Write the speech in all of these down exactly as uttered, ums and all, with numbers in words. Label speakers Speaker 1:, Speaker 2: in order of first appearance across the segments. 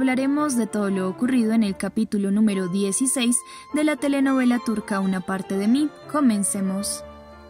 Speaker 1: hablaremos de todo lo ocurrido en el capítulo número dieciséis de la telenovela turca Una parte de mí. Comencemos.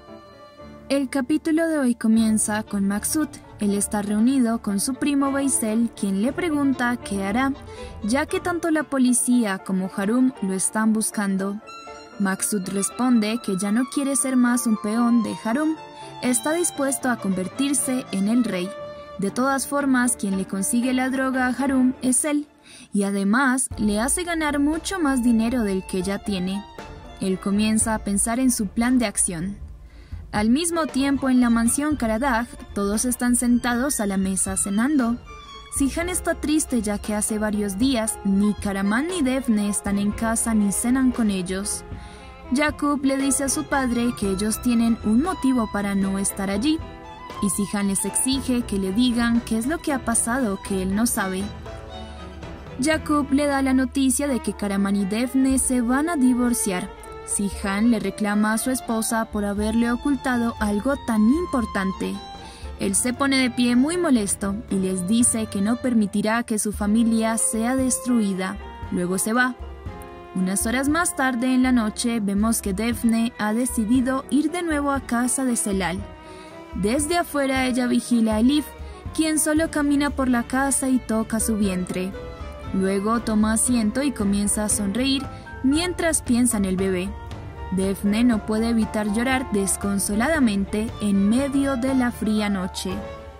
Speaker 1: El capítulo de hoy comienza con Maksut. Él está reunido con su primo Veysel, quien le pregunta qué hará, ya que tanto la policía como Harum lo están buscando. Maksut responde que ya no quiere ser más un peón de Harum, está dispuesto a convertirse en el rey. De todas formas, quien le consigue la droga a Harum es él, y además le hace ganar mucho más dinero del que ya tiene. Él comienza a pensar en su plan de acción. Al mismo tiempo, en la mansión Karadagh, todos están sentados a la mesa cenando. Sihan está triste ya que hace varios días ni Karaman ni Defne están en casa ni cenan con ellos. Jakub le dice a su padre que ellos tienen un motivo para no estar allí, y Sihan les exige que le digan qué es lo que ha pasado que él no sabe. Jakub le da la noticia de que Karaman y Defne se van a divorciar. Sihan le reclama a su esposa por haberle ocultado algo tan importante. Él se pone de pie muy molesto y les dice que no permitirá que su familia sea destruida. Luego se va. Unas horas más tarde en la noche vemos que Defne ha decidido ir de nuevo a casa de Celal. Desde afuera ella vigila a Elif, quien solo camina por la casa y toca su vientre. Luego toma asiento y comienza a sonreír mientras piensa en el bebé. Defne no puede evitar llorar desconsoladamente en medio de la fría noche.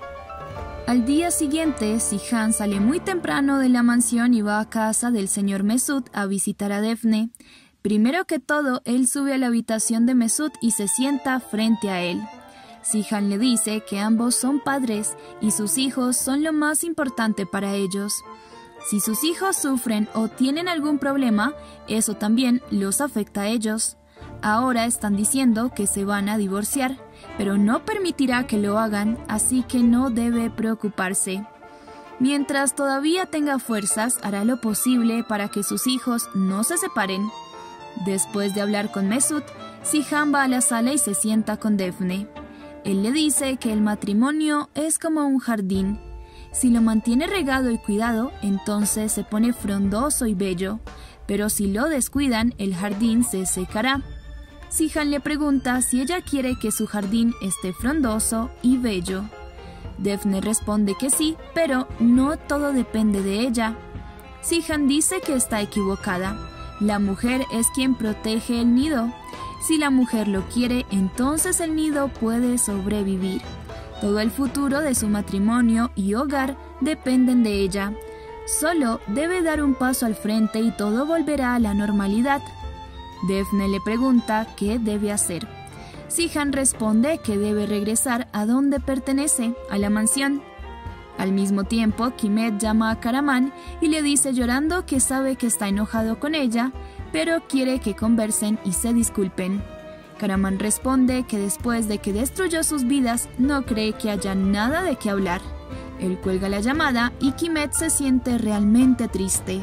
Speaker 1: Al día siguiente, Sihan sale muy temprano de la mansión y va a casa del señor Mesut a visitar a Defne. Primero que todo, él sube a la habitación de Mesut y se sienta frente a él. Sihan le dice que ambos son padres y sus hijos son lo más importante para ellos. Si sus hijos sufren o tienen algún problema, eso también los afecta a ellos. Ahora están diciendo que se van a divorciar, pero no permitirá que lo hagan, así que no debe preocuparse. Mientras todavía tenga fuerzas, hará lo posible para que sus hijos no se separen. Después de hablar con Mesut, Sihan va a la sala y se sienta con Defne. Él le dice que el matrimonio es como un jardín. Si lo mantiene regado y cuidado, entonces se pone frondoso y bello, pero si lo descuidan, el jardín se secará. Sihan le pregunta si ella quiere que su jardín esté frondoso y bello. Defne responde que sí, pero no todo depende de ella. Sihan dice que está equivocada. La mujer es quien protege el nido. Si la mujer lo quiere, entonces el nido puede sobrevivir. Todo el futuro de su matrimonio y hogar dependen de ella. Solo debe dar un paso al frente y todo volverá a la normalidad. Defne le pregunta qué debe hacer. Sihan responde que debe regresar a donde pertenece, a la mansión. Al mismo tiempo, Kimet llama a Karaman y le dice llorando que sabe que está enojado con ella, pero quiere que conversen y se disculpen. Karaman responde que después de que destruyó sus vidas, no cree que haya nada de qué hablar. Él cuelga la llamada y Kimet se siente realmente triste.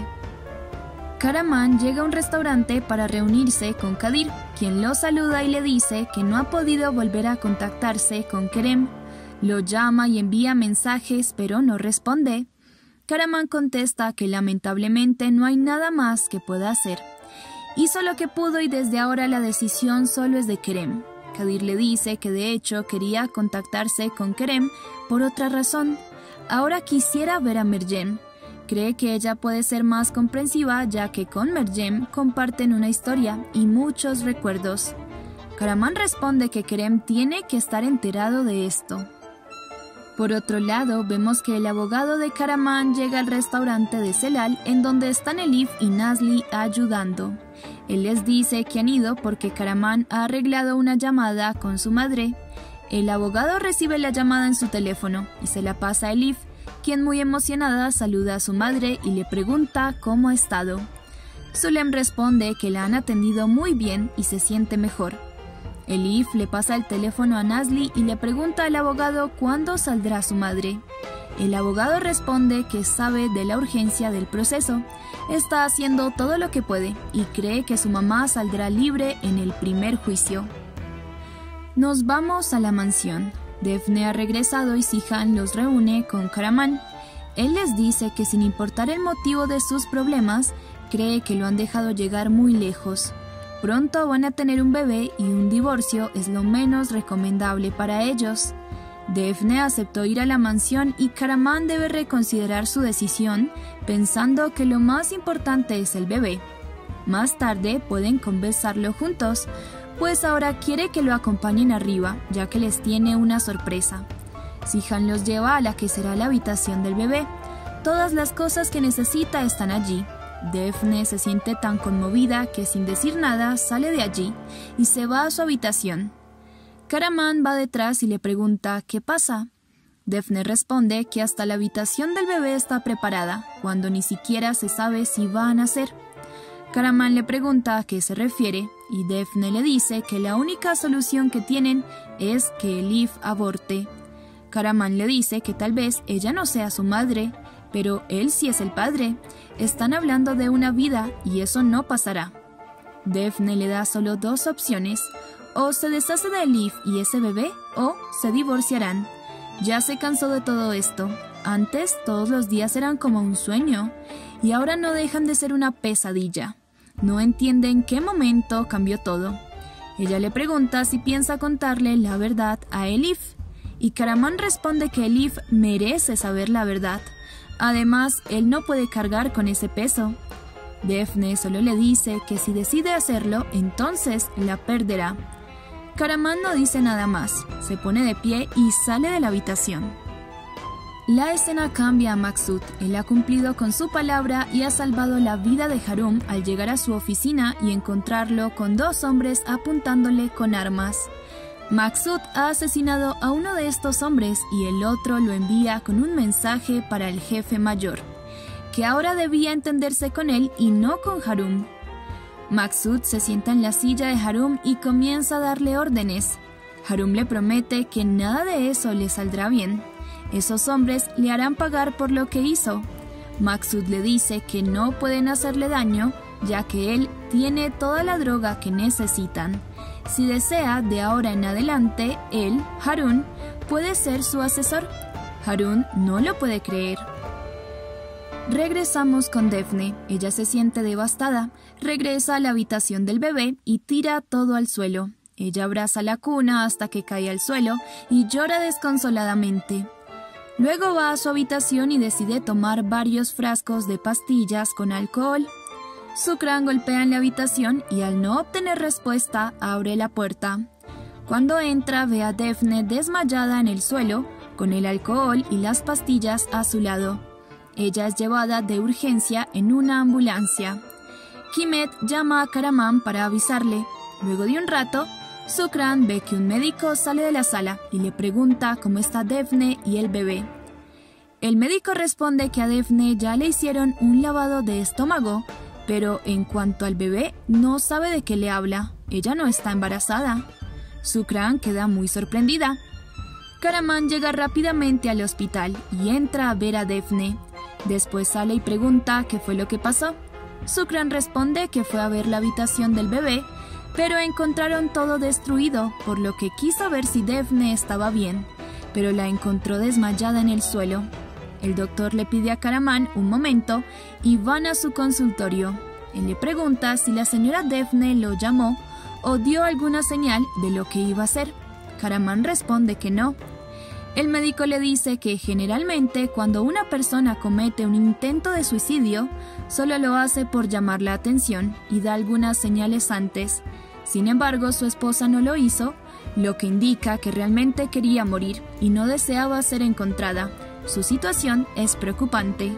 Speaker 1: Karaman llega a un restaurante para reunirse con Kadir, quien lo saluda y le dice que no ha podido volver a contactarse con Kerem. Lo llama y envía mensajes, pero no responde. Karaman contesta que lamentablemente no hay nada más que pueda hacer. Hizo lo que pudo y desde ahora la decisión solo es de Kerem. Kadir le dice que de hecho quería contactarse con Kerem por otra razón. Ahora quisiera ver a Meryem. Cree que ella puede ser más comprensiva ya que con Meryem comparten una historia y muchos recuerdos. Karaman responde que Kerem tiene que estar enterado de esto. Por otro lado, vemos que el abogado de Karaman llega al restaurante de Celal en donde están Elif y Nazli ayudando. Él les dice que han ido porque Karaman ha arreglado una llamada con su madre. El abogado recibe la llamada en su teléfono y se la pasa a Elif, quien muy emocionada saluda a su madre y le pregunta cómo ha estado. Zulem responde que la han atendido muy bien y se siente mejor. Elif le pasa el teléfono a Nazli y le pregunta al abogado cuándo saldrá su madre. El abogado responde que sabe de la urgencia del proceso, está haciendo todo lo que puede y cree que su mamá saldrá libre en el primer juicio. Nos vamos a la mansión. Defne ha regresado y Sihan los reúne con Karaman. él les dice que sin importar el motivo de sus problemas, cree que lo han dejado llegar muy lejos. Pronto van a tener un bebé y un divorcio es lo menos recomendable para ellos. Daphne aceptó ir a la mansión y Caraman debe reconsiderar su decisión, pensando que lo más importante es el bebé. Más tarde pueden conversarlo juntos, pues ahora quiere que lo acompañen arriba, ya que les tiene una sorpresa. Zihan los lleva a la que será la habitación del bebé. Todas las cosas que necesita están allí. Daphne se siente tan conmovida que sin decir nada sale de allí y se va a su habitación. Caraman va detrás y le pregunta ¿qué pasa? Daphne responde que hasta la habitación del bebé está preparada, cuando ni siquiera se sabe si va a nacer. Caraman le pregunta a qué se refiere y Daphne le dice que la única solución que tienen es que Elif aborte. Caraman le dice que tal vez ella no sea su madre, pero él sí es el padre. Están hablando de una vida y eso no pasará. Daphne le da solo dos opciones: o se deshace de Elif y ese bebé, o se divorciarán. Ya se cansó de todo esto. Antes todos los días eran como un sueño, y ahora no dejan de ser una pesadilla. No entiende en qué momento cambió todo. Ella le pregunta si piensa contarle la verdad a Elif, y Caraman responde que Elif merece saber la verdad. Además, él no puede cargar con ese peso. Daphne solo le dice que si decide hacerlo, entonces la perderá. Caraman no dice nada más, se pone de pie y sale de la habitación. La escena cambia a Maksud. Él ha cumplido con su palabra y ha salvado la vida de Harum al llegar a su oficina y encontrarlo con dos hombres apuntándole con armas. Maksud ha asesinado a uno de estos hombres y el otro lo envía con un mensaje para el jefe mayor, que ahora debía entenderse con él y no con Harum. Maksud se sienta en la silla de Harum y comienza a darle órdenes. Harum le promete que nada de eso le saldrá bien. Esos hombres le harán pagar por lo que hizo. Maksud le dice que no pueden hacerle daño, ya que él tiene toda la droga que necesitan. Si desea, de ahora en adelante, él, Harun, puede ser su asesor. Harun no lo puede creer. Regresamos con Daphne. Ella se siente devastada. Regresa a la habitación del bebé y tira todo al suelo. Ella abraza la cuna hasta que cae al suelo y llora desconsoladamente. Luego va a su habitación y decide tomar varios frascos de pastillas con alcohol. Sukran golpea en la habitación y al no obtener respuesta, abre la puerta. Cuando entra, ve a Daphne desmayada en el suelo, con el alcohol y las pastillas a su lado. Ella es llevada de urgencia en una ambulancia. Kimet llama a Caraman para avisarle. Luego de un rato, Sukran ve que un médico sale de la sala y le pregunta cómo está Daphne y el bebé. El médico responde que a Daphne ya le hicieron un lavado de estómago, pero en cuanto al bebé, no sabe de qué le habla. Ella no está embarazada. Sukran queda muy sorprendida. Caraman llega rápidamente al hospital y entra a ver a Daphne. Después sale y pregunta qué fue lo que pasó. Sukran responde que fue a ver la habitación del bebé, pero encontraron todo destruido, por lo que quiso ver si Daphne estaba bien, pero la encontró desmayada en el suelo. El doctor le pide a Caraman un momento y van a su consultorio. Él le pregunta si la señora Daphne lo llamó o dio alguna señal de lo que iba a hacer. Caraman responde que no. El médico le dice que generalmente cuando una persona comete un intento de suicidio, solo lo hace por llamar la atención y da algunas señales antes. Sin embargo, su esposa no lo hizo, lo que indica que realmente quería morir y no deseaba ser encontrada. Su situación es preocupante.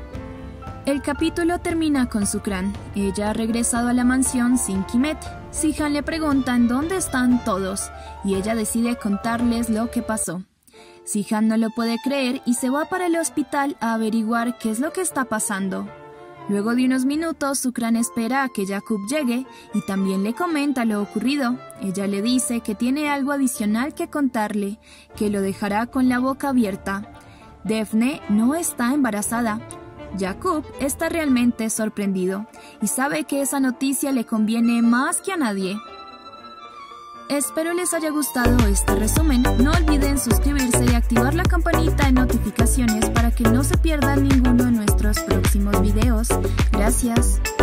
Speaker 1: El capítulo termina con Sukran. Ella ha regresado a la mansión sin Kimet. Zihan le pregunta en dónde están todos y ella decide contarles lo que pasó. Zihan no lo puede creer y se va para el hospital a averiguar qué es lo que está pasando. Luego de unos minutos, Sukran espera a que Yaqub llegue y también le comenta lo ocurrido. Ella le dice que tiene algo adicional que contarle, que lo dejará con la boca abierta. Daphne no está embarazada. Yaqub está realmente sorprendido y sabe que esa noticia le conviene más que a nadie. Espero les haya gustado este resumen. No olviden suscribirse y activar activar la campanita de notificaciones para que no se pierdan ninguno de nuestros próximos videos. Gracias.